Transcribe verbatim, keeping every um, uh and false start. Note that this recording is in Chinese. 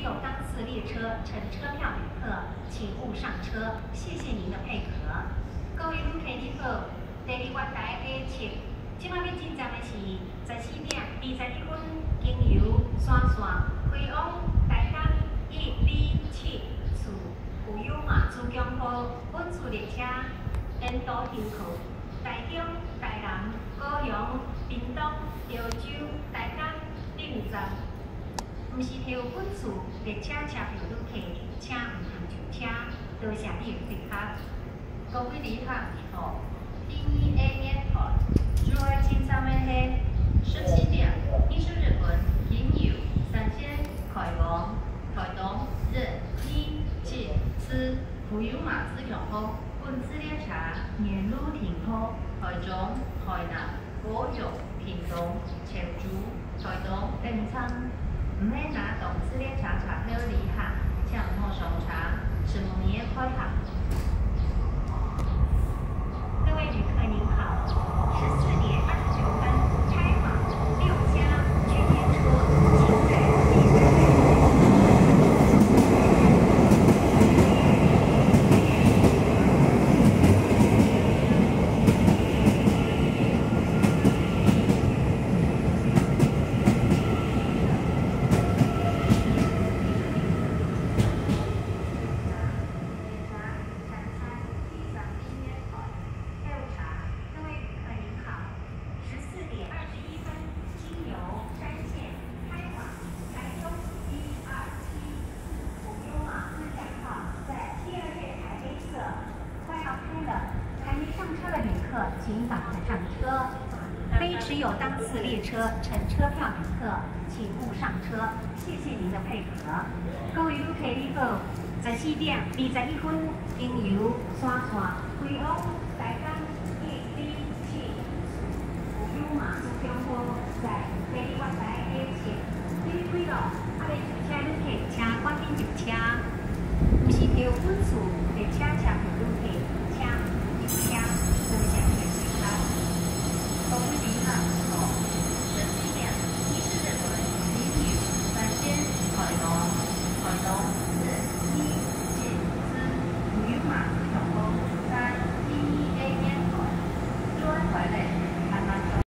有当次列车乘车票旅客，请勿上车，谢谢您的配合。各位旅客你好，第二月台的车，即摆要进站的是十四点二十一分，经由山线飞往台港一二七处富有马珠江坡本次列车，沿途停靠台中、台南、高雄、屏东、潮州、台港等站。 毋是抽本次列车车票旅客，请毋通上车，多谢你的配合。 各位旅客你好，第一 A Airport， 主要进站的是十七点二十二分，经由三线开往台东日一七四富有马珠江坡本次列车沿路停靠台中、台南、高雄、屏东、潮州、台东等站。 唔免拿动次列车查票旅客，请莫上查，是蒙年开行。 各位旅客您好，十四点二十九分开往六家军列车，请在第三请赶快上车。非持有当次列车乘车票旅客，请勿上车，谢谢您的配合。各位旅客你好，十四点二十一分，经由山线飞往台港一二七富有马珠江坡，在第二月台 A 线，你几路啊？未上车旅客，请赶紧入车。毋是抽本次列车车票旅客，请入车，多谢您的配合。 各位旅客好，十七点一十二分，经由三线开往台东。